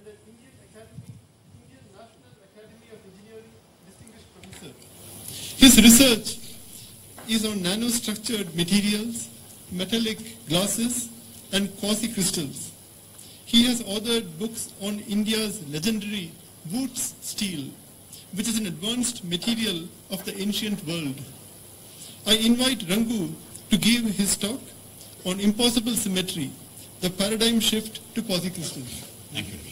the Indian National Academy of Engineering Distinguished Professor. His research is on nanostructured materials, metallic glasses, and quasi-crystals. He has authored books on India's legendary Wootz steel, which is an advanced material of the ancient world. I invite Rangu to give his talk on impossible symmetry, the paradigm shift to quasi-crystals. Thank you.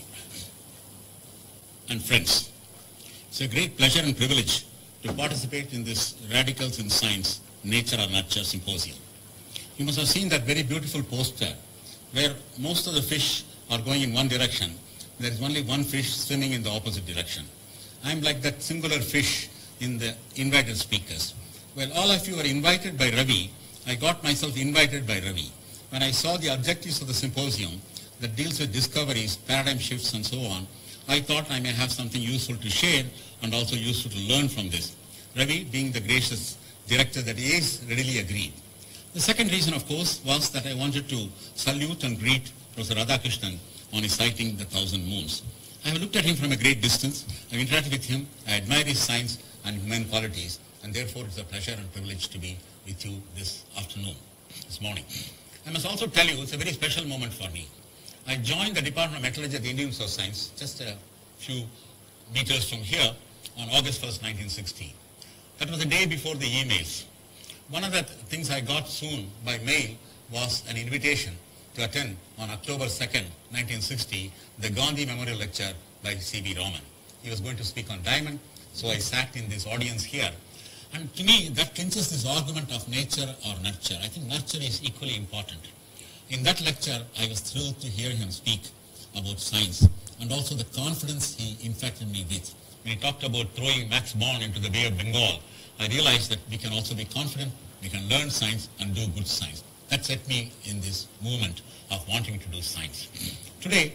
And friends, it's a great pleasure and privilege to participate in this Radicals in Science, Nature or Nurture Symposium. You must have seen that very beautiful poster where most of the fish are going in one direction. There is only one fish swimming in the opposite direction. I'm like that singular fish in the invited speakers. Well, all of you are invited by Ravi. I got myself invited by Ravi. When I saw the objectives of the symposium that deals with discoveries, paradigm shifts and so on, I thought I may have something useful to share and also useful to learn from this. Ravi, being the gracious director that he is, readily agreed. The second reason, of course, was that I wanted to salute and greet Professor Radhakrishnan on his citing the 1,000 moons. I have looked at him from a great distance. I've interacted with him. I admire his science and human qualities, and therefore it's a pleasure and privilege to be with you this morning. I must also tell you, it's a very special moment for me. I joined the Department of Metallurgy at the Indian Institute of Science just a few meters from here on August 1st, 1960. That was the day before the emails. One of the things I got soon by mail was an invitation to attend on October 2nd, 1960, the Gandhi Memorial Lecture by C.V. Raman. He was going to speak on diamond, so I sat in this audience here. And to me, that clinches this argument of nature or nurture. I think nurture is equally important. In that lecture, I was thrilled to hear him speak about science and also the confidence he infected me with. When he talked about throwing Max Born into the Bay of Bengal, I realized that we can also be confident, we can learn science and do good science. That set me in this movement of wanting to do science. Today,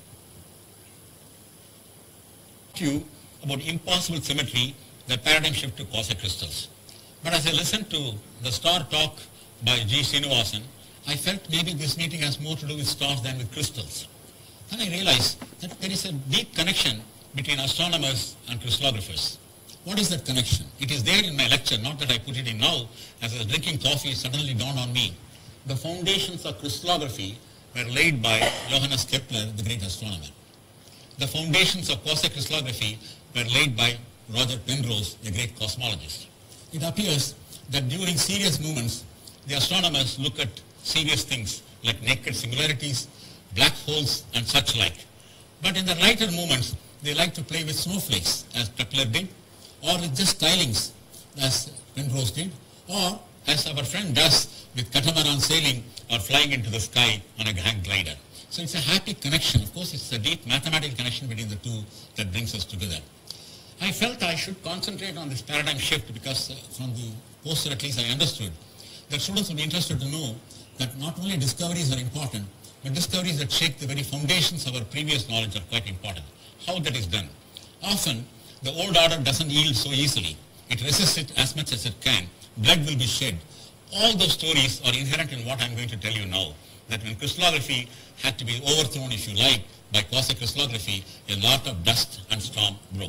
I'll talk to you about impossible symmetry, the paradigm shift to quasi-crystals. But as I listened to the star talk by G. Srinivasan, I felt maybe this meeting has more to do with stars than with crystals. Then I realized that there is a deep connection between astronomers and crystallographers. What is that connection? It is there in my lecture, not that I put it in now. As I was drinking coffee, it suddenly dawned on me. The foundations of crystallography were laid by Johannes Kepler, the great astronomer. The foundations of quasi-crystallography were laid by Roger Penrose, the great cosmologist. It appears that during serious movements, the astronomers look at serious things like naked singularities, black holes, and such like. But in the lighter moments, they like to play with snowflakes, as Kepler did, or with just tilings, as Penrose did, or as our friend does with catamaran sailing or flying into the sky on a hang glider. So it's a happy connection. Of course, it's a deep mathematical connection between the two that brings us together. I felt I should concentrate on this paradigm shift because from the poster at least I understood that students will be interested to know that not only discoveries are important, but discoveries that shake the very foundations of our previous knowledge are quite important. How that is done? Often, the old order doesn't yield so easily. It resists it as much as it can. Blood will be shed. All those stories are inherent in what I'm going to tell you now. That when crystallography had to be overthrown, if you like, by quasi-crystallography, a lot of dust and storm broke.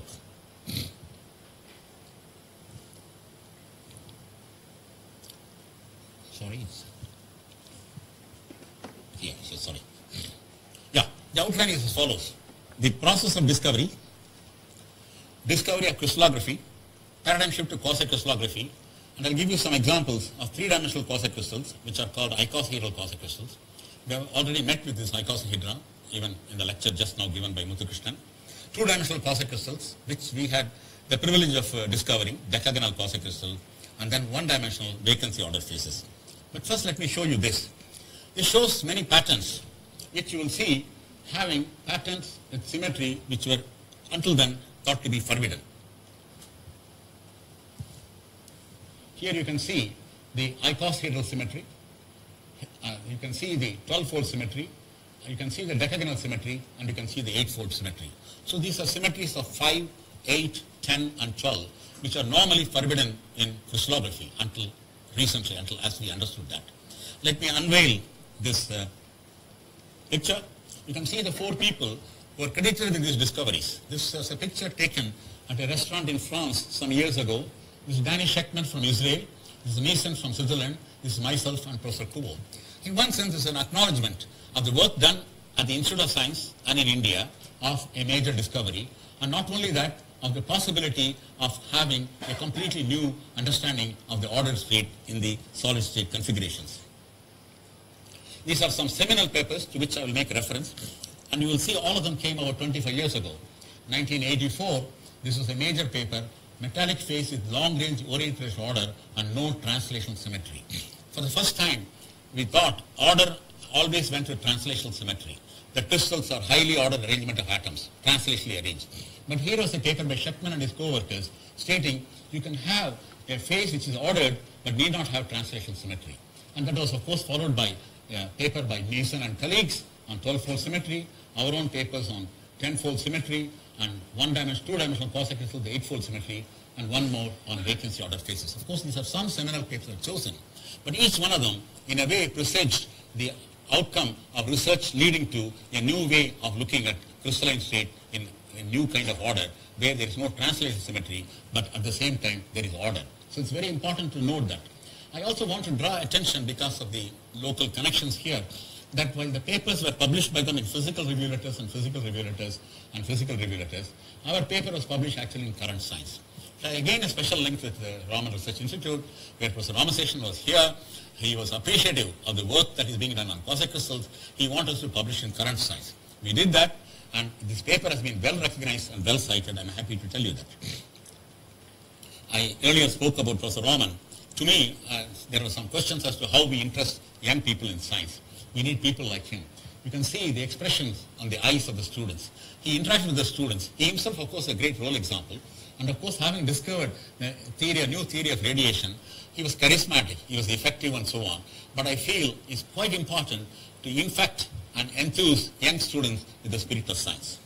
Sorry. Sorry. Yeah, the outline is as follows. The process of discovery of crystallography, paradigm shift to quasi-crystallography, and I'll give you some examples of three-dimensional quasi-crystals, which are called icosahedral quasi-crystals. We have already met with this icosahedra, even in the lecture just now given by Muthukrishnan. Two-dimensional quasi-crystals, which we had the privilege of discovering, decagonal quasi-crystal, and then one-dimensional vacancy order phases. But first let me show you this. This shows many patterns, which you will see having patterns with symmetry, which were until then thought to be forbidden. Here you can see the icosahedral symmetry. You can see the 12-fold symmetry. You can see the decagonal symmetry, and you can see the 8-fold symmetry. So these are symmetries of 5, 8, 10, and 12, which are normally forbidden in crystallography until recently, until as we understood that. Let me unveil this picture. You can see the four people were credited with these discoveries. This was a picture taken at a restaurant in France some years ago. This is Danny Shechtman from Israel. This is Mason from Switzerland. This is myself and Professor Kubo. In one sense, it's an acknowledgement of the work done at the Institute of Science and in India of a major discovery, and not only that, of the possibility of having a completely new understanding of the ordered state in the solid state configurations. These are some seminal papers to which I will make reference, and you will see all of them came about 25 years ago. 1984, this was a major paper, metallic phase with long-range oriented order and no translational symmetry. For the first time, we thought order always went with translational symmetry. The crystals are highly ordered arrangement of atoms, translationally arranged. But here was a paper by Shechtman and his co-workers stating you can have a phase which is ordered but need not have translational symmetry. And that was of course followed by a paper by Mason and colleagues on 12-fold symmetry, our own papers on 10-fold symmetry, and two-dimensional quasi-crystals, the 8-fold symmetry, and one more on vacancy order phases. Of course, these are some seminal papers I've chosen, but each one of them, in a way, presaged the outcome of research leading to a new way of looking at crystalline state in a new kind of order, where there is no translation symmetry, but at the same time, there is order. So it's very important to note that. I also want to draw attention, because of the local connections here, that while the papers were published by them in physical review letters and physical review letters and physical review letters, our paper was published actually in Current Science. So again, a special link with the Raman Research Institute, where Professor Ramaseshan was here. He was appreciative of the work that is being done on quasi-crystals. He wanted us to publish in Current Science. We did that, and this paper has been well recognized and well cited. I'm happy to tell you that. I earlier spoke about Professor Raman. To me, there were some questions as to how we interest young people in science. We need people like him. You can see the expressions on the eyes of the students. He interacted with the students. He himself, of course, a great role example. And of course, having discovered a new theory of radiation, he was charismatic, he was effective, and so on. But I feel it's quite important to infect and enthuse young students with the spirit of science.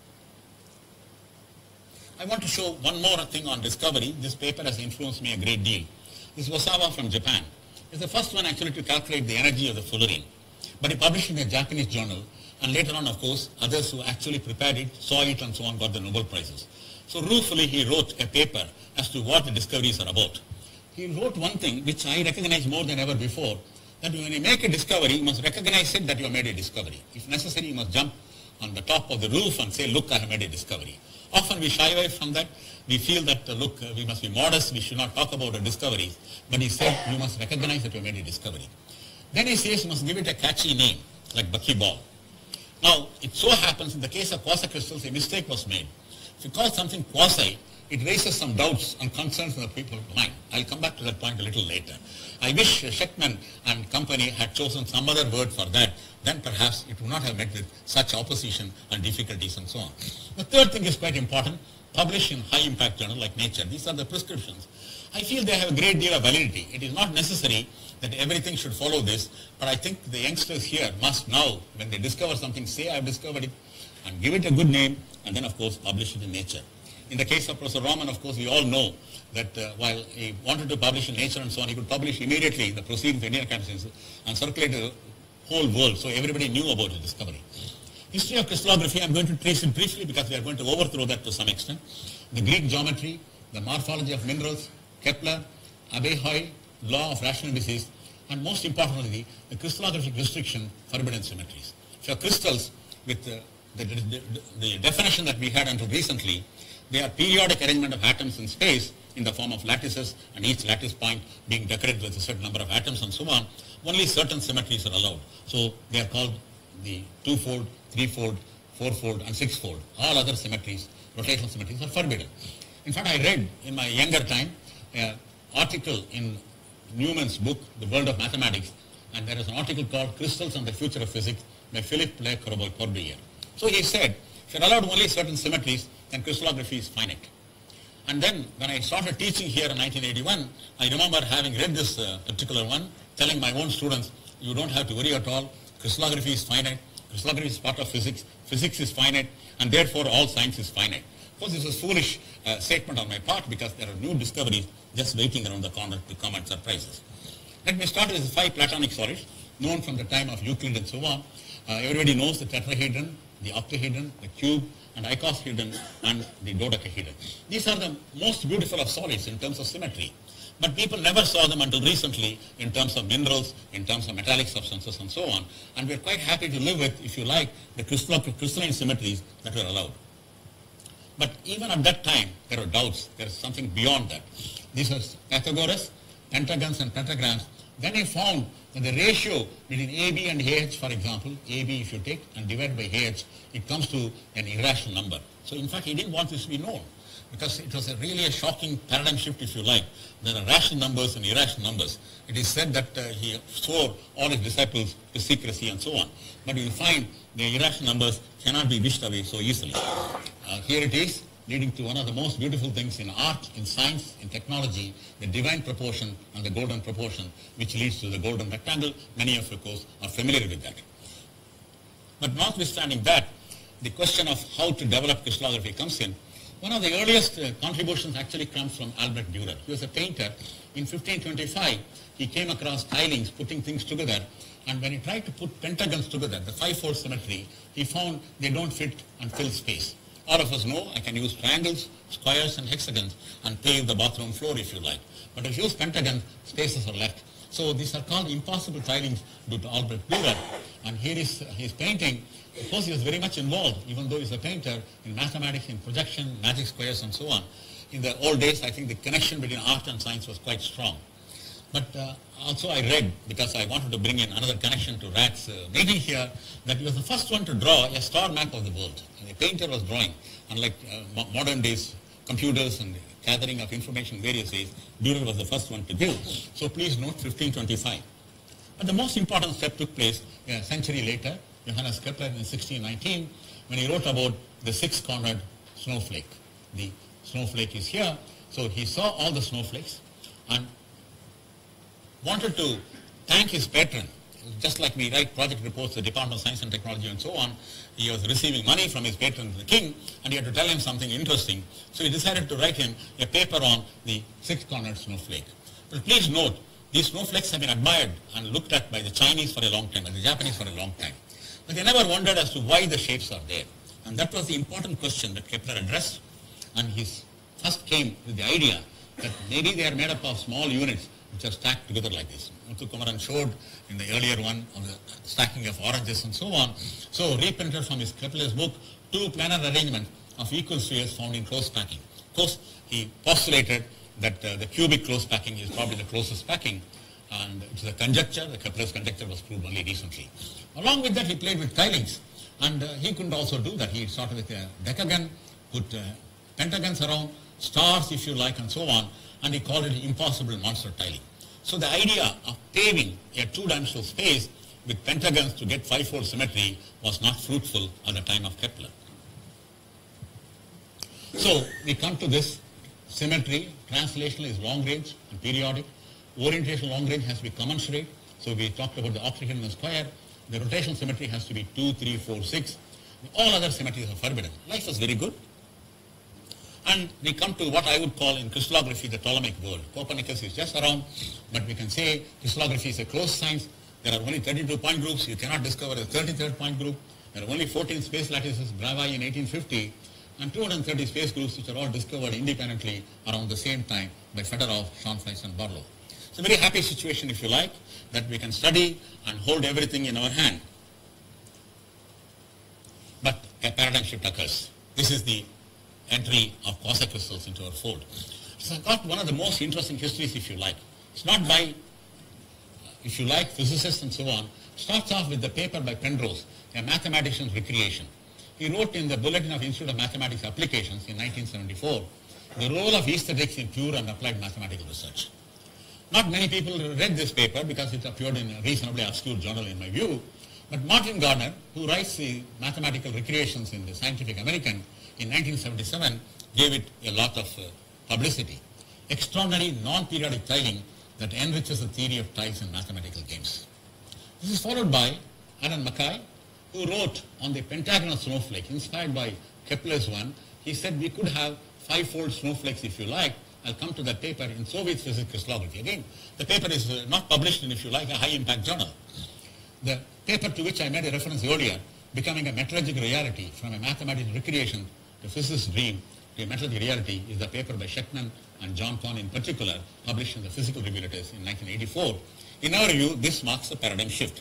I want to show one more thing on discovery. This paper has influenced me a great deal. This is Osawa from Japan. It's the first one actually to calculate the energy of the fullerene. But he published it in a Japanese journal, and later on, of course, others who actually prepared it, saw it, and so on, got the Nobel Prizes. So ruefully, he wrote a paper as to what the discoveries are about. He wrote one thing which I recognize more than ever before, that when you make a discovery, you must recognize it that you have made a discovery. If necessary, you must jump on the top of the roof and say, look, I have made a discovery. Often we shy away from that. We feel that, look, we must be modest, we should not talk about our discoveries. But he said, you must recognize that you have made a discovery. Then he says you must give it a catchy name, like buckyball. Now, it so happens in the case of quasi-crystals, a mistake was made. If you call something quasi, it raises some doubts and concerns in the people's mind. I'll come back to that point a little later. I wish Shechtman and company had chosen some other word for that, then perhaps it would not have met with such opposition and difficulties and so on. The third thing is quite important, publish in high-impact journal like Nature. These are the prescriptions. I feel they have a great deal of validity. It is not necessary that everything should follow this, but I think the youngsters here must now, when they discover something, say I've discovered it, and give it a good name, and then of course publish it in Nature. In the case of Professor Raman, of course, we all know that while he wanted to publish in Nature and so on, he could publish immediately the proceedings of Indian Academy of Sciences and circulate the whole world, so everybody knew about his discovery. History of crystallography, I'm going to trace it briefly because we are going to overthrow that to some extent. The Greek geometry, the morphology of minerals, Kepler, Abbe-Hoy, law of rational indices, and most importantly, the crystallographic restriction, forbidden symmetries. So crystals, with the definition that we had until recently, they are periodic arrangement of atoms in space in the form of lattices, and each lattice point being decorated with a certain number of atoms and so on. Only certain symmetries are allowed. So they are called the two-fold, three-fold, four-fold, and six-fold. All other symmetries, rotational symmetries, are forbidden. In fact, I read in my younger time an article in Newman's book, The World of Mathematics, and there is an article called Crystals and the Future of Physics by Philippe Le Corbusier. So he said, if you're allowed only certain symmetries, then crystallography is finite. And then when I started teaching here in 1981, I remember having read this particular one, telling my own students, you don't have to worry at all, crystallography is finite, crystallography is part of physics, physics is finite, and therefore all science is finite. Of course, this is a foolish statement on my part because there are new discoveries just waiting around the corner to come and surprise us. Let me start with the 5 platonic solids, known from the time of Euclid and so on. Everybody knows the tetrahedron, the octahedron, the cube, and icosahedron, and the dodecahedron. These are the most beautiful of solids in terms of symmetry. But people never saw them until recently in terms of minerals, in terms of metallic substances, and so on. And we're quite happy to live with, if you like, the crystalline symmetries that were allowed. But even at that time, there were doubts. There is something beyond that. These are Pythagoras, pentagons and pentagrams. Then he found that the ratio between AB and AH, for example, AB if you take and divide by AH, it comes to an irrational number. So in fact, he didn't want this to be known, because it was really a shocking paradigm shift, if you like. There are rational numbers and irrational numbers. It is said that he swore all his disciples to secrecy and so on. But you'll find the irrational numbers cannot be wished away so easily. Here it is, leading to one of the most beautiful things in art, in science, in technology, the divine proportion and the golden proportion, which leads to the golden rectangle. Many of you, of course, are familiar with that. But notwithstanding that, the question of how to develop crystallography comes in. One of the earliest contributions actually comes from Albert Dürer. He was a painter. In 1525, he came across tilings, putting things together, and when he tried to put pentagons together, the five-fold symmetry, he found they don't fit and fill space. All of us know I can use triangles, squares, and hexagons and pave the bathroom floor if you like. But if you use pentagons, spaces are left. So these are called impossible tilings due to Albert Dürer. And here is his painting. Of course, he was very much involved, even though he's a painter, in mathematics, in projection, magic squares, and so on. In the old days, I think the connection between art and science was quite strong. But also I read, because I wanted to bring in another connection to Rat's meeting here, that he was the first one to draw a star map of the world. And the painter was drawing, unlike modern days computers and gathering of information in various ways, Dürer was the first one to do. So please note 1525. But the most important step took place a century later, Johannes Kepler in 1619, when he wrote about the six-cornered snowflake. The snowflake is here. So he saw all the snowflakes and wanted to thank his patron. Just like we write project reports to the Department of Science and Technology and so on, he was receiving money from his patron, the king, and he had to tell him something interesting. So he decided to write him a paper on the six-cornered snowflake. But please note, these snowflakes have been admired and looked at by the Chinese for a long time, and the Japanese for a long time. But they never wondered as to why the shapes are there. And that was the important question that Kepler addressed. And he first came with the idea that maybe they are made up of small units which are stacked together like this. Muthu Kumaran showed in the earlier one of the stacking of oranges and so on. So reprinted from his Kepler's book, two planar arrangements of equal spheres found in close packing. Of course, he postulated that the cubic close packing is probably the closest packing, and it is a conjecture. The Kepler's conjecture was proved only recently. Along with that, he played with tilings, and he couldn't also do that. He started with a decagon, put pentagons around, stars if you like, and so on, and he called it impossible monster tiling. So the idea of paving a two-dimensional space with pentagons to get five-fold symmetry was not fruitful at the time of Kepler. So we come to this symmetry. Translational is long range and periodic. Orientation long range has to be commensurate. So we talked about the octahedron and square. The rotational symmetry has to be 2, 3, 4, 6. All other symmetries are forbidden. Life was very good. And we come to what I would call in crystallography the Ptolemaic world. Copernicus is just around, but we can say crystallography is a closed science. There are only 32 point groups. You cannot discover a 33rd point group. There are only 14 space lattices, Bravai in 1850, and 230 space groups which are all discovered independently around the same time by Fedorov, Schonflies, and Barlow. It's a very happy situation, if you like, that we can study and hold everything in our hand. But a paradigm shift occurs. This is the entry of quasi-crystals into our fold. It's got one of the most interesting histories, if you like. It's not by, if you like, physicists and so on. It starts off with the paper by Penrose, a mathematician's recreation. He wrote in the Bulletin of Institute of Mathematics Applications in 1974, the role of aesthetics in pure and applied mathematical research. Not many people read this paper because it appeared in a reasonably obscure journal in my view, but Martin Gardner, who writes the mathematical recreations in the Scientific American, in 1977, gave it a lot of publicity. Extraordinary non-periodic tiling that enriches the theory of tiles in mathematical games. This is followed by Alan Mackay, who wrote on the pentagonal snowflake, inspired by Kepler's one. He said we could have five-fold snowflakes if you like. I'll come to that paper in Soviet physics crystallography. Again, the paper is not published in, if you like, a high-impact journal. The paper to which I made a reference earlier, becoming a metallurgical reality from a mathematical recreation to physicist's dream to a metallurgical reality is the paper by Sheckman and John Kahn in particular, published in the Physical Review Letters in 1984. In our view, this marks a paradigm shift.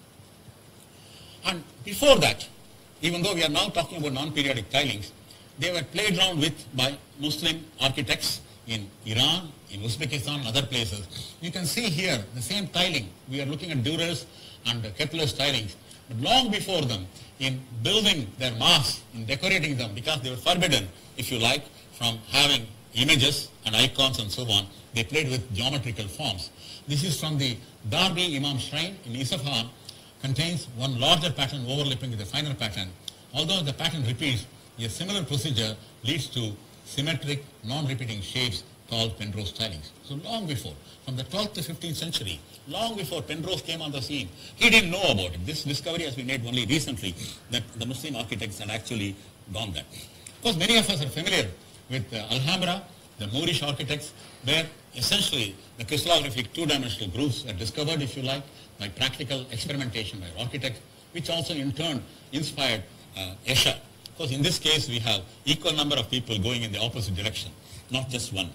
And before that, even though we are now talking about non-periodic tilings, they were played around with by Muslim architects in Iran, in Uzbekistan, and other places. You can see here the same tiling. We are looking at Durer's and Kepler's tilings. But long before them, in building their mosques, in decorating them, because they were forbidden, if you like, from having images and icons and so on, they played with geometrical forms. This is from the Darbi Imam Shrine in Isfahan, contains one larger pattern overlapping with a finer pattern. Although the pattern repeats, a similar procedure leads to symmetric, non-repeating shapes called Penrose tilings. So long before, from the 12th to 15th century, long before Penrose came on the scene, he didn't know about it. This discovery has been made only recently that the Muslim architects had actually gone there. Of course, many of us are familiar with Alhambra, the Moorish architects, where essentially the crystallographic two-dimensional grooves are discovered, if you like, by practical experimentation by architects, which also in turn inspired Escher. Of course, in this case, we have equal number of people going in the opposite direction, not just one.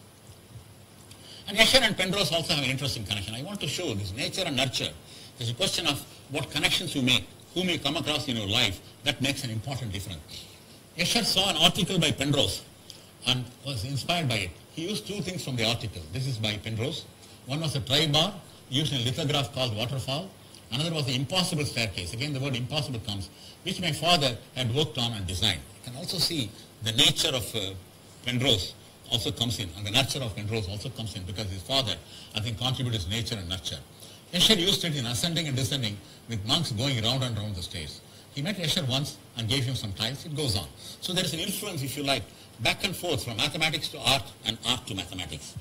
And Escher and Penrose also have an interesting connection. I want to show this nature and nurture. There's a question of what connections you make, whom you come across in your life, that makes an important difference. Escher saw an article by Penrose and was inspired by it. He used two things from the article. This is by Penrose. One was a tri-bar used in a lithograph called Waterfall. Another was the impossible staircase. Again, the word impossible comes, which my father had worked on and designed. You can also see the nature of Penrose also comes in, and the nurture of Penrose also comes in, because his father, I think, contributed his nature and nurture. Escher used it in ascending and descending with monks going round and round the stairs. He met Escher once and gave him some tiles. It goes on. So there is an influence, if you like, back and forth from mathematics to art and art to mathematics.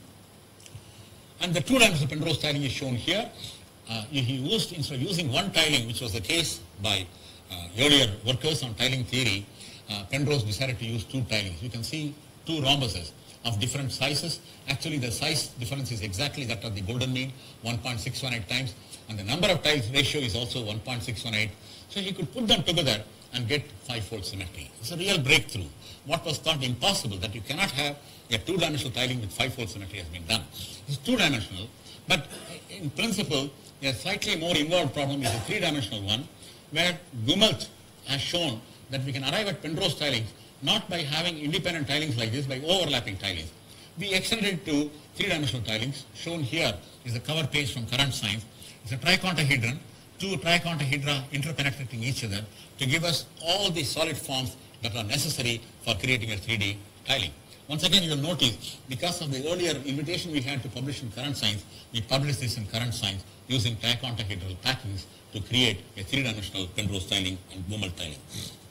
And the two-dimensional Penrose tiling is shown here. He used, instead of using one tiling, which was the case by earlier workers on tiling theory, Penrose decided to use two tilings. You can see two rhombuses of different sizes. Actually, the size difference is exactly that of the golden mean, 1.618 times, and the number of tiles ratio is also 1.618. So he could put them together and get five-fold symmetry. It's a real breakthrough. What was thought impossible, that you cannot have a two-dimensional tiling with five-fold symmetry, has been done. It's two-dimensional, but in principle, a slightly more involved problem is a three-dimensional one, where Gummelt has shown that we can arrive at Penrose tilings not by having independent tilings like this, by overlapping tilings. We extended it to three-dimensional tilings. Shown here is the cover page from Current Science. It's a tricontahedron, two tricontahedra interpenetrating each other to give us all the solid forms that are necessary for creating a 3D tiling. Once again, you will notice, because of the earlier invitation we had to publish in Current Science, we published this in Current Science using tricontahedral packings to create a three-dimensional Penrose tiling and Gummelt tiling.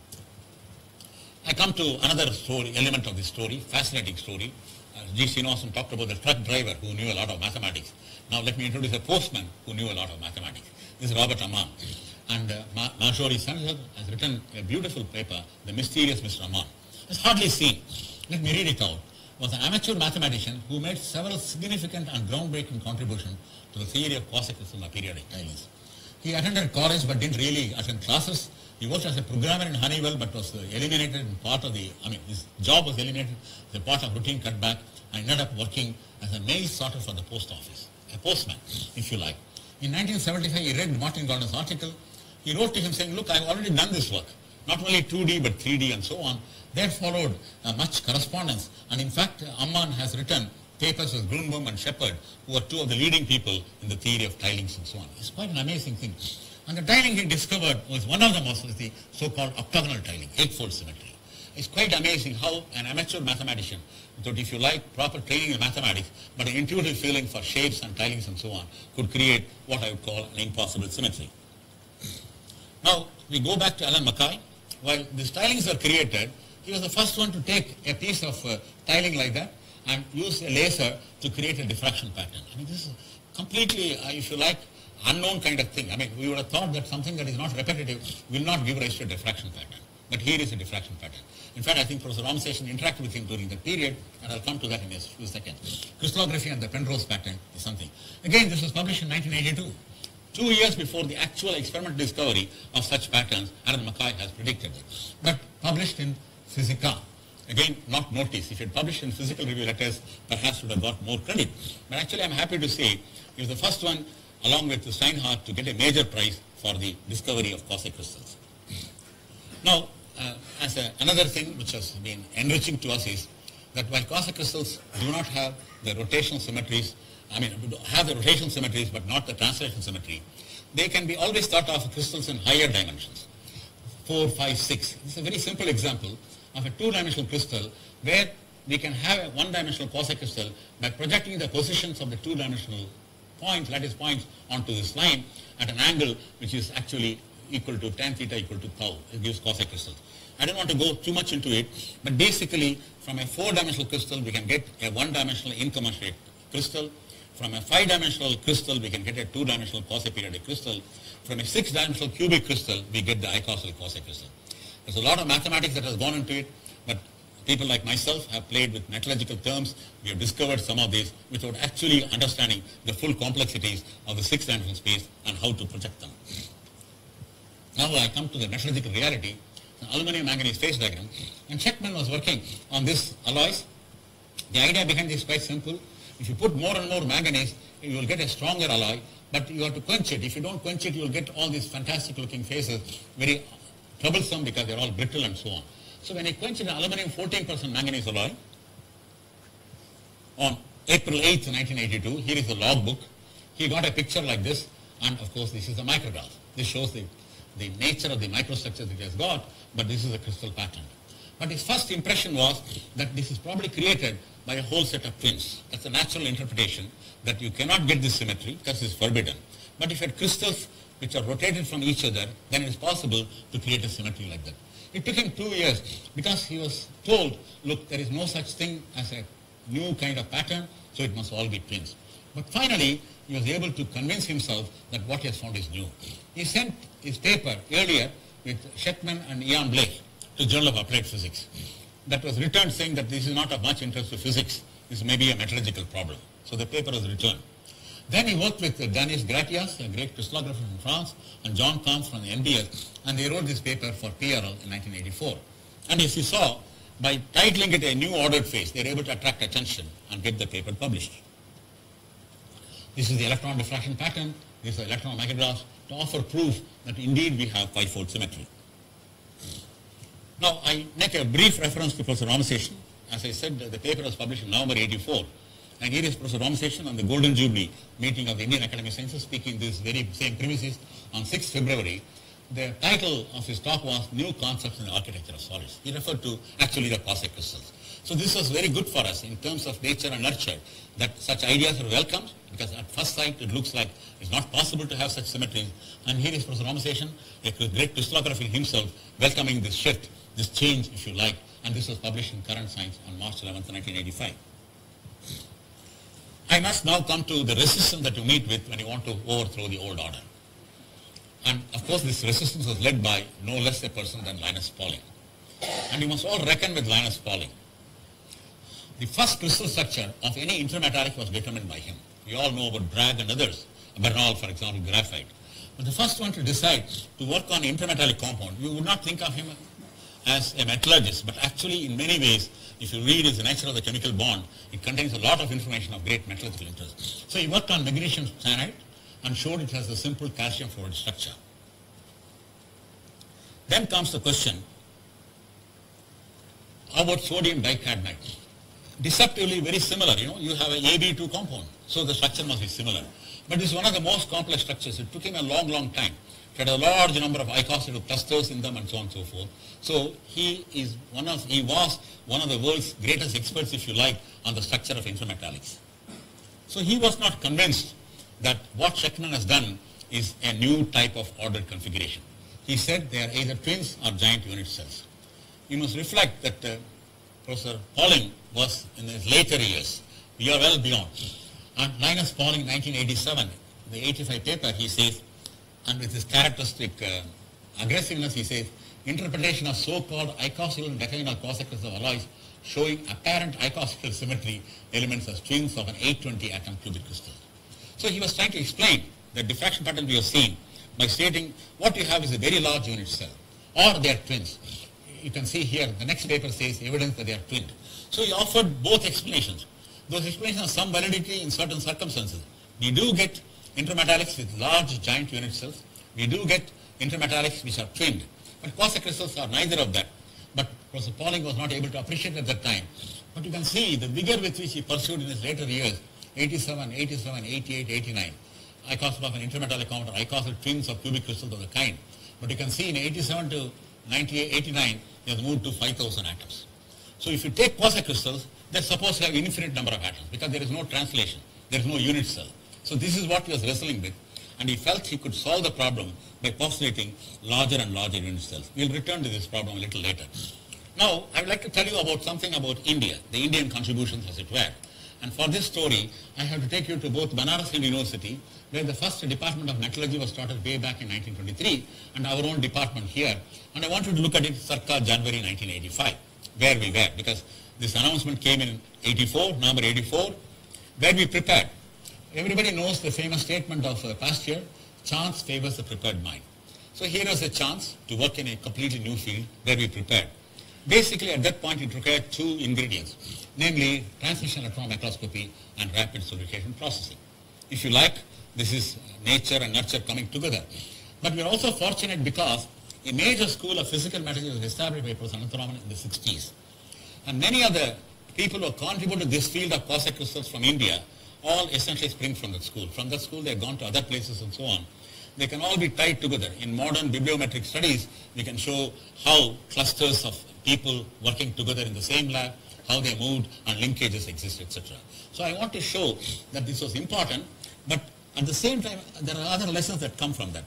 I come to another story, element of this story, fascinating story. G. Srinivasan talked about the truck driver who knew a lot of mathematics. Now let me introduce a postman who knew a lot of mathematics. This is Robert Ammann. And Marjorie Sanger has written a beautiful paper, The Mysterious Mr. Ammann. It's hardly seen. Let me read it out. Was an amateur mathematician who made several significant and groundbreaking contributions to the theory of quasi-crystals and periodic tilings. He attended college but didn't really attend classes. He worked as a programmer in Honeywell but was eliminated in part of his job was eliminated as a part of routine cutback, and ended up working as a mail sorter for the post office, a postman, if you like. In 1975, he read Martin Gordon's article. He wrote to him saying, look, I've already done this work, not only 2D but 3D and so on. There followed much correspondence, and in fact, Ammann has written papers with Grunbaum and Shepard, who are two of the leading people in the theory of tilings and so on. It's quite an amazing thing. And the tiling he discovered was one of them was the so-called octagonal tiling, eightfold symmetry. It's quite amazing how an amateur mathematician, without, if you like, proper training in mathematics, but an intuitive feeling for shapes and tilings and so on, could create what I would call an impossible symmetry. Now, we go back to Alan Mackay. While these tilings were created, he was the first one to take a piece of tiling like that and use a laser to create a diffraction pattern. I mean, this is completely, if you like, unknown kind of thing. I mean, we would have thought that something that is not repetitive will not give rise to a diffraction pattern. But here is a diffraction pattern. In fact, I think Professor Ramseshan interacted with him during that period, and I'll come to that in a few seconds. Crystallography and the Penrose pattern is something. Again, this was published in 1982. 2 years before the actual experimental discovery of such patterns, Aaron McCoy has predicted it. But published in Physica. Again, not noticed. If it published in Physical Review Letters, perhaps would have got more credit. But actually, I'm happy to say he was the first one, along with Steinhardt, to get a major prize for the discovery of quasi-crystals. Now, another thing which has been enriching to us is that while quasi-crystals do not have the rotational symmetries, have the rotational symmetries but not the translation symmetry, they can be always thought of crystals in higher dimensions, 4, 5, 6. This is a very simple example of a two-dimensional crystal where we can have a one-dimensional quasi-crystal by projecting the positions of the two-dimensional points, lattice points, onto this line at an angle which is actually equal to tan theta equal to tau. It gives quasi-crystals. I don't want to go too much into it, but basically from a 4-dimensional crystal we can get a 1-dimensional incommensurate crystal. From a 5-dimensional crystal we can get a 2-dimensional quasi-periodic crystal. From a 6-dimensional cubic crystal we get the icausal quasi-crystal. There's a lot of mathematics that has gone into it, but people like myself have played with metallurgical terms. We have discovered some of these without actually understanding the full complexities of the 6-dimensional space and how to project them. Now I come to the metallurgical reality, the aluminum manganese phase diagram, and Sheckman was working on this alloys. The idea behind this is quite simple. If you put more and more manganese, you will get a stronger alloy, but you have to quench it. If you don't quench it, you will get all these fantastic looking phases, very troublesome because they're all brittle and so on. So when he quenched an aluminum 14% manganese alloy on April 8th, 1982, here is the logbook. He got a picture like this, and of course this is a micrograph. This shows the nature of the microstructure that he has got, but this is a crystal pattern. But his first impression was that this is probably created by a whole set of twins. That's a natural interpretation, that you cannot get this symmetry because it's forbidden. But if you had crystals which are rotated from each other, then it is possible to create a symmetry like that. It took him 2 years because he was told, look, there is no such thing as a new kind of pattern, so it must all be twins. But finally, he was able to convince himself that what he has found is new. He sent his paper earlier with Sheckman and Ian Blake to Journal of Applied Physics. That was returned saying that this is not of much interest to physics. This may be a metallurgical problem. So the paper was returned. Then he worked with Denis Gratias, a great crystallographer from France, and John Combs from the NBS, and they wrote this paper for PRL in 1984. And as you saw, by titling it a new ordered phase, they were able to attract attention and get the paper published. This is the electron diffraction pattern. These are electron micrographs to offer proof that indeed we have pi-fold symmetry. Now, I make a brief reference to Professor Ramaseshan. As I said, the paper was published in November 84. And here is Professor Ramaseshan on the Golden Jubilee meeting of the Indian Academy of Sciences, speaking these very same premises on 6th February. The title of his talk was New Concepts in the Architecture of Solids. He referred to actually the quasi-crystals. So this was very good for us in terms of nature and nurture, that such ideas are welcomed, because at first sight it looks like it's not possible to have such symmetries. And here is Professor Ramaseshan, a great crystallographer himself, welcoming this shift, this change, if you like, and this was published in Current Science on March 11th, 1985. I must now come to the resistance that you meet with when you want to overthrow the old order. And of course this resistance was led by no less a person than Linus Pauling. And you must all reckon with Linus Pauling. The first crystal structure of any intermetallic was determined by him. We all know about Bragg and others, Bernal, for example, graphite. But the first one to decide to work on intermetallic compound, you would not think of him as a metallurgist, but actually in many ways, if you read his nature of the chemical bond, it contains a lot of information of great metallurgical interest. So he worked on magnesium cyanide and showed it has a simple calcium fluoride structure. Then comes the question, how about sodium dicadmide? Deceptively very similar, you have an AB2 compound, so the structure must be similar. But this is one of the most complex structures. It took him a long, long time. It had a large number of icosative clusters in them and so on and so forth. So he was one of the world's greatest experts, if you like, on the structure of intermetallics. So he was not convinced that what Sheckman has done is a new type of ordered configuration. He said they are either twins or giant unit cells. You must reflect that Professor Pauling was in his later years. We are well beyond. And Linus Pauling, 1987, the 85 paper, he says, and with his characteristic aggressiveness, he says, interpretation of so-called icosacyclic and decagonal quasi-crystal alloys showing apparent icosacyclic symmetry elements as twins of an 820 atom cubic crystal. So he was trying to explain the diffraction pattern we have seen by stating what you have is a very large unit cell, or they are twins. You can see here, the next paper says evidence that they are twinned. So he offered both explanations. Those explanations have some validity in certain circumstances. We do get intermetallics with large giant unit cells. We do get intermetallics which are twinned. But quasi-crystals are neither of that. But Professor Pauling was not able to appreciate at that time. But you can see the vigor with which he pursued in his later years, 87, 87, 88, 89. Icosl of an intermetallic counter, icosl twins of cubic crystals of the kind. But you can see in 87 to 98, 89, he has moved to 5,000 atoms. So if you take quasi-crystals, they're supposed to have infinite number of atoms because there is no translation, there is no unit cell. So this is what he was wrestling with, and he felt he could solve the problem by postulating larger and larger unit cells. We'll return to this problem a little later. Now, I would like to tell you about something about India, the Indian contributions as it were. And for this story, I have to take you to both Banaras Hind University, where the first department of metallurgy was started way back in 1923, and our own department here. And I want you to look at it circa January 1985, where we were, because this announcement came in 84, November 84, where we prepared. Everybody knows the famous statement of Pasteur, chance favors the prepared mind. So here is a chance to work in a completely new field where we prepared. Basically, at that point, it required two ingredients, namely transmission electron microscopy and rapid solidification processing. If you like, this is nature and nurture coming together. But we are also fortunate because a major school of physical metallurgy was established by Professor Ranganathan in the 60s. And many other people who contributed to this field of quasi-crystals from India all essentially spring from that school. From that school, they have gone to other places and so on. They can all be tied together. In modern bibliometric studies, we can show how clusters of people working together in the same lab, how they moved, and linkages exist, etc. So I want to show that this was important, but at the same time, there are other lessons that come from that.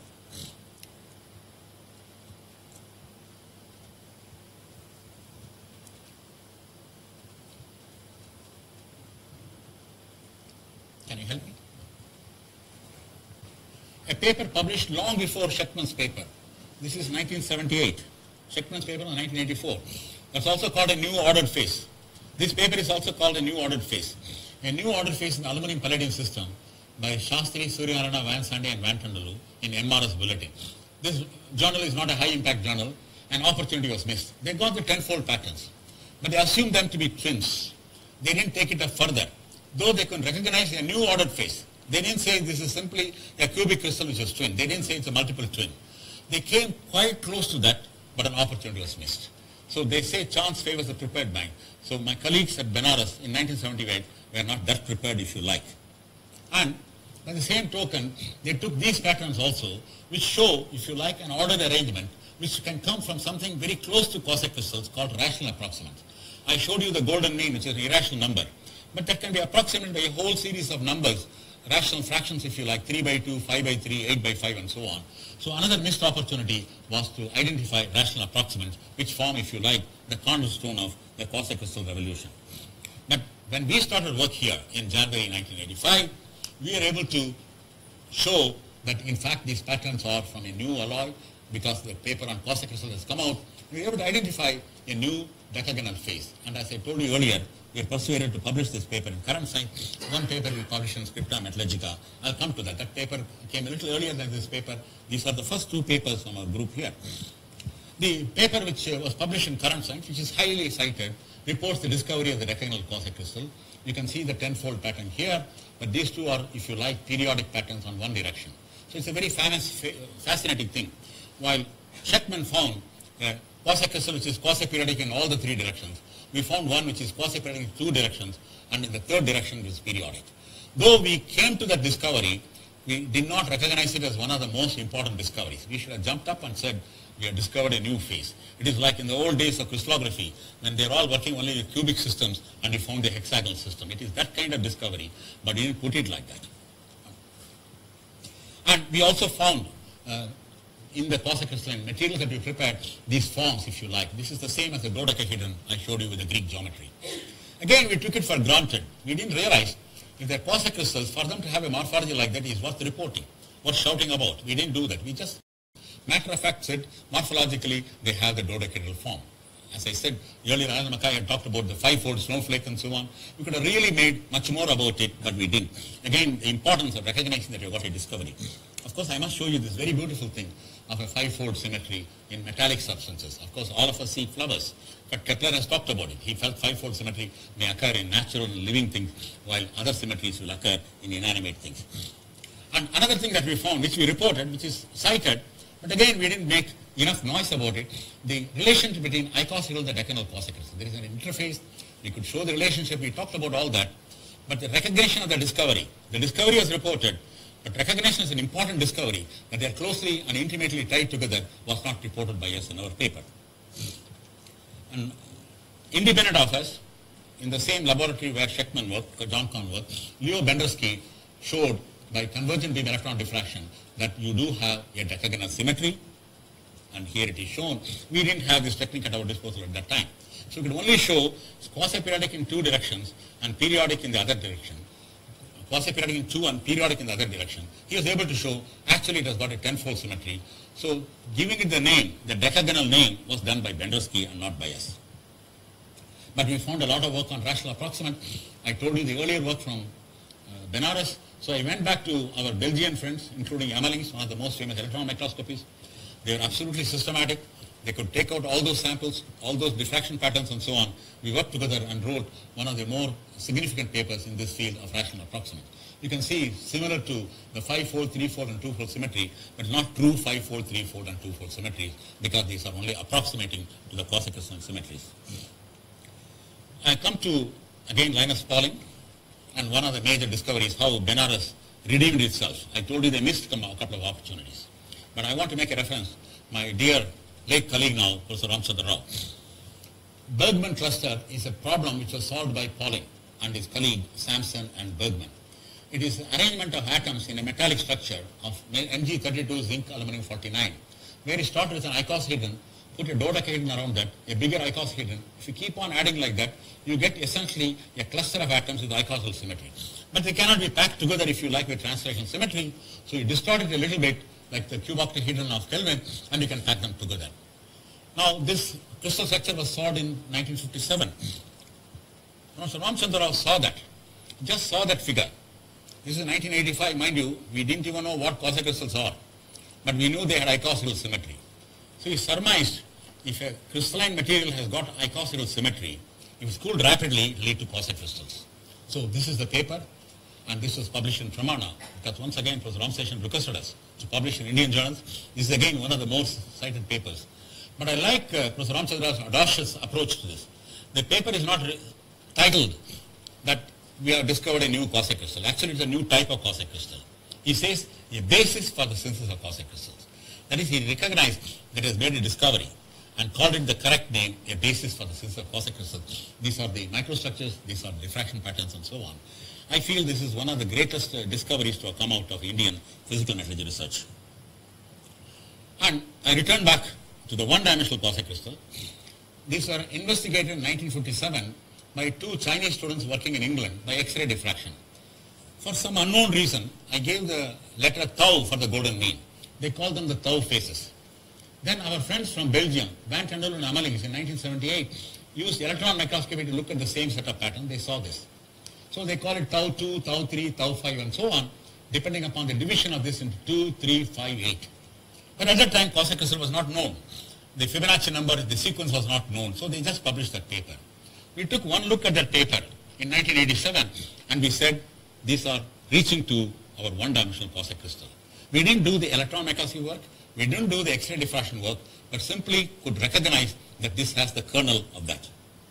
Can you help me? A paper published long before Shechtman's paper. This is 1978. Shechtman's paper was 1984. That's also called a new ordered phase. This paper is also called a new ordered phase. A new ordered phase in the aluminum palladium system by Shastri, Suryanarayana, Van Sande and Van Tandelu in MRS Bulletin. This journal is not a high-impact journal. An opportunity was missed. They got the tenfold patterns, but they assumed them to be twins. They didn't take it up further, though they could recognize a new ordered phase. They didn't say this is simply a cubic crystal which is twin. They didn't say it's a multiple twin. They came quite close to that, but an opportunity was missed. So they say chance favors the prepared mind. So my colleagues at Benares in 1978 were not that prepared, if you like. And by the same token, they took these patterns also, which show, if you like, an ordered arrangement, which can come from something very close to quasi-crystals called rational approximants. I showed you the golden mean, which is an irrational number, but that can be approximated by a whole series of numbers, rational fractions, if you like, 3 by 2, 5 by 3, 8 by 5, and so on. So another missed opportunity was to identify rational approximants, which form, if you like, the cornerstone of the quasi-crystal revolution. But when we started work here in January 1985, we were able to show that, in fact, these patterns are from a new alloy because the paper on quasi-crystals has come out. We were able to identify a new decagonal phase. And as I told you earlier, we are persuaded to publish this paper in current science. One paper we published in Scripta Metallurgica. I'll come to that. That paper came a little earlier than this paper. These are the first two papers from our group here. The paper which was published in current science, which is highly cited, reports the discovery of the decagonal quasi-crystal. You can see the tenfold pattern here, but these two are, if you like, periodic patterns on one direction. So it's a very fascinating thing. While Shechtman found a quasi-crystal which is quasi-periodic in all the three directions, we found one which is quasi-periodic in two directions, and in the third direction it is periodic. Though we came to that discovery, we did not recognize it as one of the most important discoveries. We should have jumped up and said, we have discovered a new phase. It is like in the old days of crystallography, when they were all working only with cubic systems and we found the hexagonal system. It is that kind of discovery, but we didn't put it like that. And we also found in the quasi-crystalline materials that we prepared, these forms, if you like. This is the same as the dodecahedron I showed you with the Greek geometry. Again, we took it for granted. We didn't realize if they're quasi-crystals, for them to have a morphology like that is worth reporting, worth shouting about. We didn't do that. We just, matter of fact, said morphologically they have the dodecahedral form. as I said earlier, Alan Mackay had talked about the five-fold snowflake and so on. We could have really made much more about it, but we didn't. Again, the importance of recognizing that you got a discovery. Of course, I must show you this very beautiful thing of a five-fold symmetry in metallic substances. Of course, all of us see flowers, but Kepler has talked about it. He felt five-fold symmetry may occur in natural and living things, while other symmetries will occur in inanimate things. And another thing that we found, which we reported, which is cited, but again, we didn't make enough noise about it, the relationship between icosahedral and decanal quasi-crystals. There is an interface. We could show the relationship. We talked about all that. But the recognition of the discovery was reported, but recognition is an important discovery, that they are closely and intimately tied together, was not reported by us in our paper. And independent of us, in the same laboratory where Sheckman worked, John Kahn worked, Leo Bendersky showed by convergent beam electron diffraction that you do have a decagonal symmetry, and here it is shown. We didn't have this technique at our disposal at that time. So we could only show quasi-periodic in two directions and periodic in the other direction. Quasi-periodic in two and periodic in the other direction. He was able to show actually it has got a tenfold symmetry. So giving it the name, the decagonal name, was done by Bendersky and not by us. But we found a lot of work on rational approximant. I told you the earlier work from Benares. So I went back to our Belgian friends, including Amelings, one of the most famous electron microscopies. They were absolutely systematic. They could take out all those samples, all those diffraction patterns and so on. We worked together and wrote one of the more significant papers in this field of rational approximate. You can see similar to the five-fold, three-fold and two-fold symmetry, but not true five-fold, three-fold and two-fold symmetries, because these are only approximating to the quasi-crystalline symmetries. I come to, again, Linus Pauling, and one of the major discoveries, how Benares redeemed itself. I told you they missed a couple of opportunities. But I want to make a reference. My dear late colleague now, Professor Ramchandra Rao. Bergman cluster is a problem which was solved by Pauling and his colleague Sampson and Bergman. It is arrangement of atoms in a metallic structure of Mg32 zinc aluminum 49, where you start with an icosahedron, put a dodecahedron around that, a bigger icosahedron. If you keep on adding like that, you get essentially a cluster of atoms with icosahedral symmetry. But they cannot be packed together if you like with translation symmetry, so you distort it a little bit like the cube octahedron of Kelvin, and you can pack them together. Now, this crystal structure was solved in 1957. So Ramchandra Rao saw that, just saw that figure. This is 1985, mind you, we didn't even know what quasi-crystals are, but we knew they had icosahedral symmetry. So he surmised if a crystalline material has got icosahedral symmetry, if it's cooled rapidly, it will lead to quasi-crystals. So this is the paper, and this was published in Pramana, because once again, Professor Ramseshan requested us to publish in Indian journals. This is again one of the most cited papers. But I like Professor Ramchandra Rao's audacious approach to this. The paper is not titled that we have discovered a new quasi-crystal. Actually, it's a new type of quasi-crystal. He says a basis for the synthesis of quasi-crystals. That is, he recognized that he has made a discovery and called it the correct name, a basis for the synthesis of quasi-crystals. These are the microstructures, these are diffraction patterns and so on. I feel this is one of the greatest discoveries to have come out of Indian physical metallurgy research. And I return back to the one-dimensional quasi-crystal. These were investigated in 1957 by two Chinese students working in England by X-ray diffraction. For some unknown reason, I gave the letter tau for the golden mean. They called them the tau phases. Then our friends from Belgium, Van Tendel and Amelings in 1978, used electron microscopy to look at the same set of patterns. They saw this. So they call it tau 2, tau 3, tau 5 and so on, depending upon the division of this into 2, 3, 5, 8. But at that time, quasi-crystal was not known. The Fibonacci number, the sequence was not known, so they just published that paper. We took one look at that paper in 1987, and we said, these are reaching to our one-dimensional quasi-crystal. We didn't do the electron microscopy work, we didn't do the X-ray diffraction work, but simply could recognize that this has the kernel of that.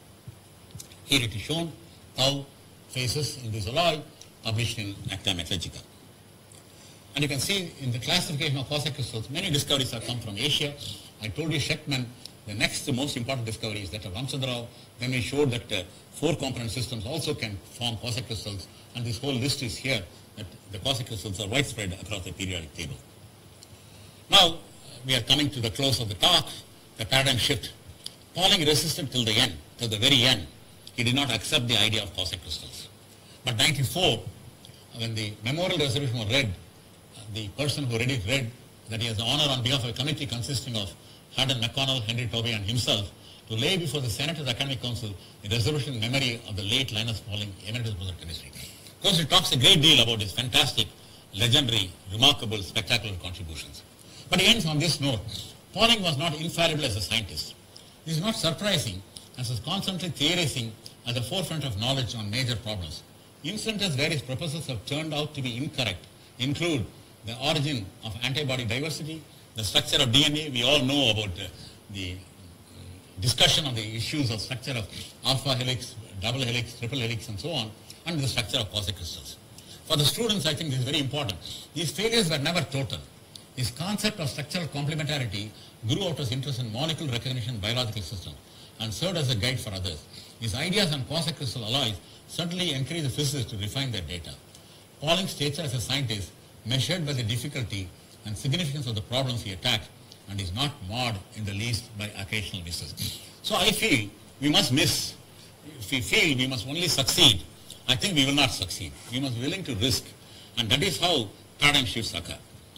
Here it is shown, tau phases in this alloy, published in Acta Metallurgica. And you can see in the classification of quasi-crystals, many discoveries have come from Asia. I told you Sheckman, the next most important discovery is that of Ramchandra Rao. Then we showed that four-component systems also can form quasi-crystals, and this whole list is here, that the quasi-crystals are widespread across the periodic table. Now, we are coming to the close of the talk, the paradigm shift. Pauling resisted till the end, till the very end. He did not accept the idea of quasi-crystals. But 1994, when the memorial resolution was read, the person who read it read that he has the honor on behalf of a committee consisting of Haddon McConnell, Henry Tobey and himself to lay before the Senate of the Academic Council a resolution in memory of the late Linus Pauling, Emeritus Professor of Chemistry. Of course, it talks a great deal about his fantastic, legendary, remarkable, spectacular contributions. But again, on this note, Pauling was not infallible as a scientist. This is not surprising, as he was constantly theorizing at the forefront of knowledge on major problems. Incidents as various proposals have turned out to be incorrect include the origin of antibody diversity, the structure of DNA. We all know about the discussion on the issues of structure of alpha helix, double helix, triple helix, and so on, and the structure of quasi-crystals. For the students, I think this is very important. These failures were never total. His concept of structural complementarity grew out of his interest in molecular recognition in biological systems and served as a guide for others. His ideas on quasi-crystal alloys certainly encouraged the physicists to refine their data. Pauling's stature as a scientist measured by the difficulty and significance of the problems he attacked and is not marred in the least by occasional misses. So I feel we must miss. If we feel we must only succeed, I think we will not succeed. We must be willing to risk, and that is how paradigm shifts occur.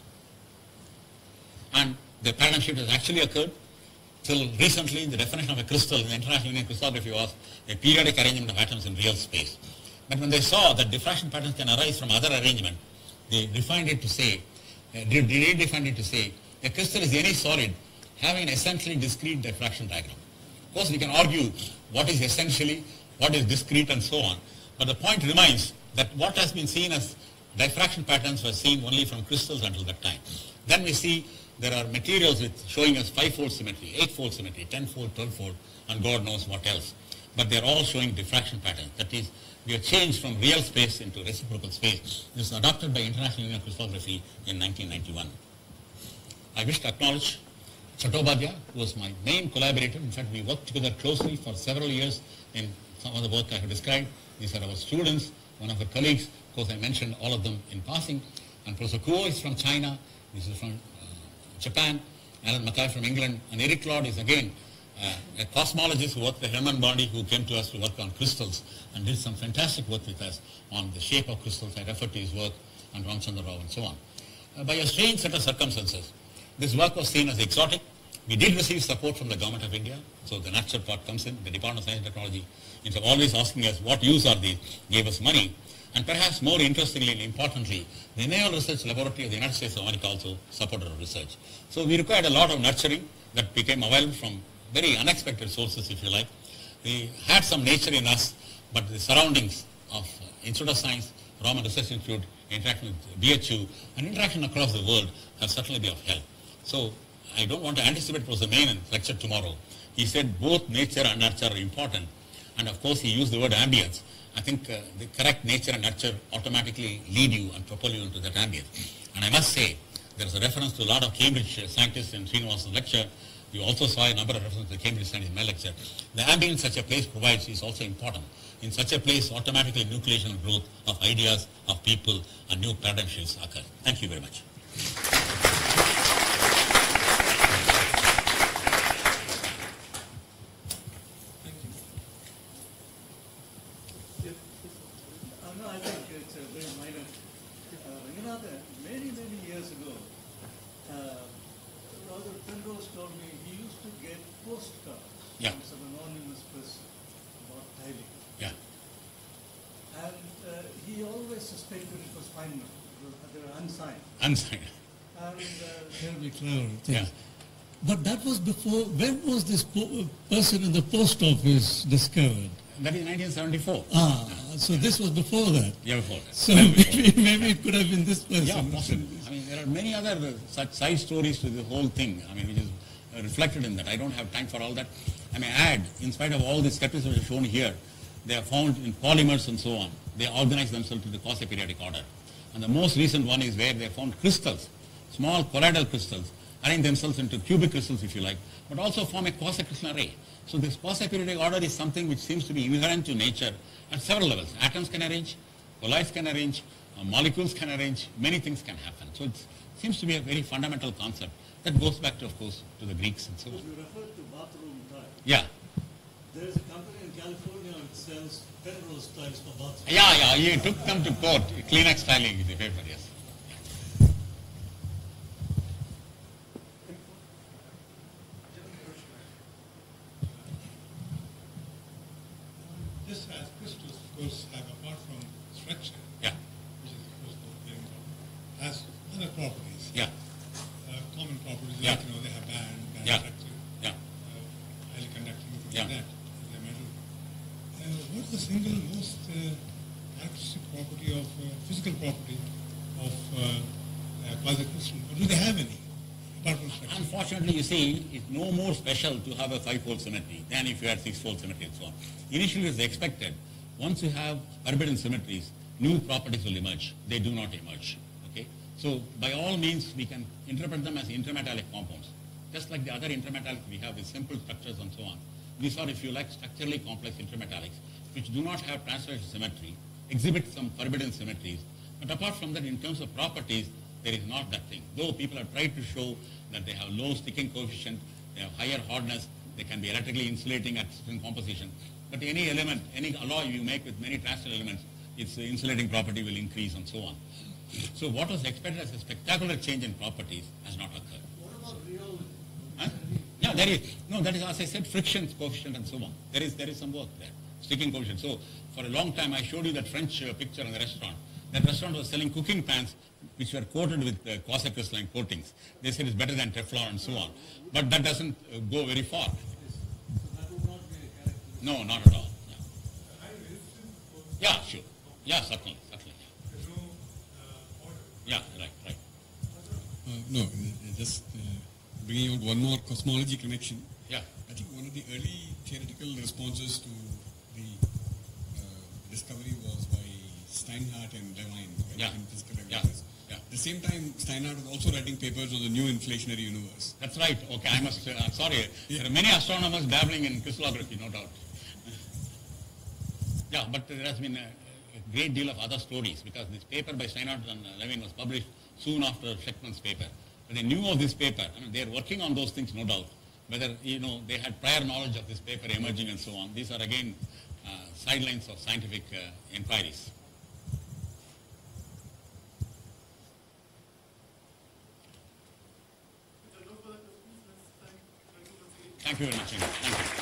And the paradigm shift has actually occurred. Till recently, the definition of a crystal in the International Union of Crystallography was a periodic arrangement of atoms in real space. But when they saw that diffraction patterns can arise from other arrangement, they refined it to say, redefined it to say, a crystal is any solid having an essentially discrete diffraction diagram. Of course, we can argue what is essentially, what is discrete, and so on. But the point remains that what has been seen as diffraction patterns were seen only from crystals until that time. Then we see there are materials with showing us 5-fold symmetry, 8-fold symmetry, 10-fold, 12-fold, and God knows what else. But they're all showing diffraction patterns. That is, we have changed from real space into reciprocal space. This was adopted by International Union of Crystallography in 1991. I wish to acknowledge Chattopadhyay, who was my main collaborator. In fact, we worked together closely for several years in some of the work I have described. These are our students, one of our colleagues. Of course, I mentioned all of them in passing. And Professor Kuo is from China. This is from Japan. Alan Mackay from England. And Eric Lord is again a cosmologist who worked at Hermann Bondi, who came to us to work on crystals and did some fantastic work with us on the shape of crystals. I referred to his work, and Ramchandra Rao and so on. By a strange set of circumstances, this work was seen as exotic. We did receive support from the Government of India, so the nurture part comes in. The Department of Science and Technology, instead of always asking us what use are these, gave us money. And perhaps more interestingly and importantly, the Naval Research Laboratory of the United States of America also supported our research. So we required a lot of nurturing that became available from very unexpected sources, if you like. We had some nature in us, but the surroundings of Institute of Science, Raman Research Institute, interaction with BHU, and interaction across the world have certainly been of help. So I don't want to anticipate Professor Main's lecture tomorrow. He said both nature and nurture are important. And of course, he used the word ambience. I think the correct nature and nurture automatically lead you and propel you into that ambience. And I must say, there is a reference to a lot of Cambridge scientists in Srinivasan's lecture. You also saw a number of references to Cambridge scientists in my lecture. The ambience such a place provides is also important. In such a place, automatically nucleation and growth of ideas, of people, and new paradigm shifts occur. Thank you very much. I think it's a very minor. Ranganathan, many years ago, Roger Penrose told me he used to get postcards from some anonymous person about tiling. Yeah. And he always suspected it was Feynman. They were unsigned. Unsigned. And Terribly clever. Yeah. But that was before, when was this person in the post office discovered? That is 1974. So this was before that. Yeah, before that. So maybe it could have been this person. Yeah, possibly. I mean, there are many other such side stories to the whole thing, I mean, which is reflected in that. I don't have time for all that. I may add, in spite of all the skepticism which is shown here, they are found in polymers and so on. They organize themselves into the quasi-periodic order. And the most recent one is where they found crystals, small colloidal crystals, arrange themselves into cubic crystals, if you like, but also form a quasi-crystal array. So this quasi-periodic order is something which seems to be inherent to nature at several levels. Atoms can arrange, colloids can arrange, molecules can arrange, many things can happen. So it seems to be a very fundamental concept that goes back to, of course, to the Greeks and so on. you referred to bathroom tile. Yeah. There is a company in California which sells Penrose tiles for bathroom. Yeah, he took them to court. Kleenex tiling is the paper, yes. course, have, apart from structure, Yeah. which is of course very important, has other properties. Yeah. Common properties, Yeah. like they have band Yeah. structure, Yeah. highly conducting, things Yeah. like that. As a metal. What is the single most characteristic property of physical property of quasi-crystal? Or do they have any apart from structure? Unfortunately, you see, it's no more special to have a 5-fold symmetry than if you had 6-fold symmetry and so on. Initially, it was expected. Once you have forbidden symmetries, new properties will emerge. They do not emerge. Okay? So, by all means, we can interpret them as intermetallic compounds. Just like the other intermetallics we have with simple structures and so on. These are, if you like, structurally complex intermetallics, which do not have translation symmetry, exhibit some forbidden symmetries. But apart from that, in terms of properties, there is not that thing. Though people have tried to show that they have low sticking coefficient, they have higher hardness, they can be electrically insulating at certain composition. But any element, any alloy you make with many transition elements, its insulating property will increase and so on. So what was expected as a spectacular change in properties has not occurred. What about rheology? Huh? Yeah, there is. No, that is, as I said, friction coefficient and so on. There is some work there. Sticking coefficient. So for a long time, I showed you that French picture in the restaurant. That restaurant was selling cooking pans which were coated with quasi-crystalline coatings. They said it's better than Teflon and so on. But that doesn't go very far. So that would not be a characteristic. No, not at all. Yeah, sure. Yeah, certainly. Yeah, right. No, just bringing out one more cosmology connection. Yeah. I think one of the early theoretical responses to the discovery was by Steinhardt and Levine, right, Yeah. in physical Yeah. regulations. Yeah. At the same time, Steinhardt was also writing papers on the new inflationary universe. That's right. Okay, I must, sorry. There are many astronomers dabbling in crystallography, no doubt. Yeah, but there has been a great deal of other stories because this paper by Steinhardt and Levine was published soon after Shechtman's paper. But they knew of this paper. I mean, they are working on those things, no doubt. Whether, they had prior knowledge of this paper emerging and so on. These are, again, sidelines of scientific inquiries. Thank you very much. Thank you.